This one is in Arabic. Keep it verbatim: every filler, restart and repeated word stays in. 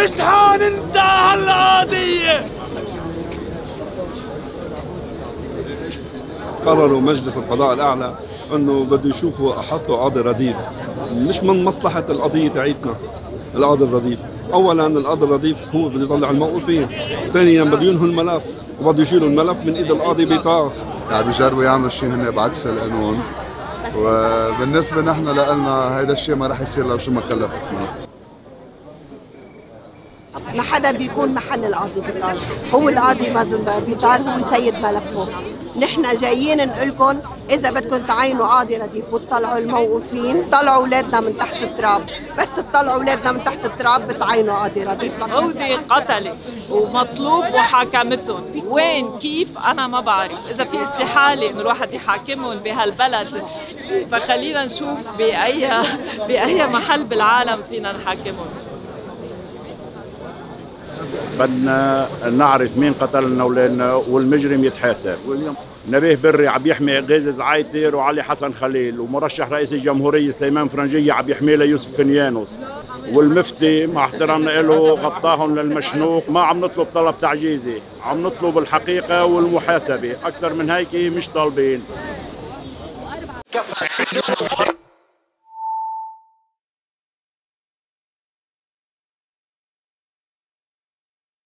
مش حننسى هالقضية. قرروا مجلس القضاء الأعلى أنه بده يشوفوا أحطوا قاضي رديف، مش من مصلحة القضية تاعتنا القاضي الرديف. أولاً القاضي الرديف هو بده يطلع الموقوفين، ثانياً بده ينهوا الملف وبده يشيلوا الملف من إيد القاضي بيطار. يعني بيجربوا يعملوا شيء هن بعكس القانون، وبالنسبة نحن لنا هيدا الشيء ما رح يصير لو شو ما كلفتنا. ما حدا بيكون محل القاضي بيطار، هو القاضي ما بيطار هو سيد ملفه. نحن جايين نقول لكم اذا بدكم تعينوا قاضي رديف وتطلعوا الموقوفين، طلعوا اولادنا من تحت التراب، بس تطلعوا اولادنا من تحت التراب بتعينوا قاضي رديف. هودي قتلة ومطلوب محاكمتهم، وين كيف انا ما بعرف. اذا في استحالة انه الواحد يحاكمهم بهالبلد، فخلينا نشوف باي باي محل بالعالم فينا نحاكمهم. بدنا نعرف مين قتلنا اولادنا والمجرم يتحاسب. نبيه بري عم يحمي غيزز عايتر وعلي حسن خليل، ومرشح رئيس الجمهورية سليمان فرنجية عم يحمي له يوسف فنيانوس، والمفتي مع احترامنا له غطاهم للمشنوق. ما عم نطلب طلب تعجيزي، عم نطلب الحقيقة والمحاسبة، أكثر من هيك مش طالبين.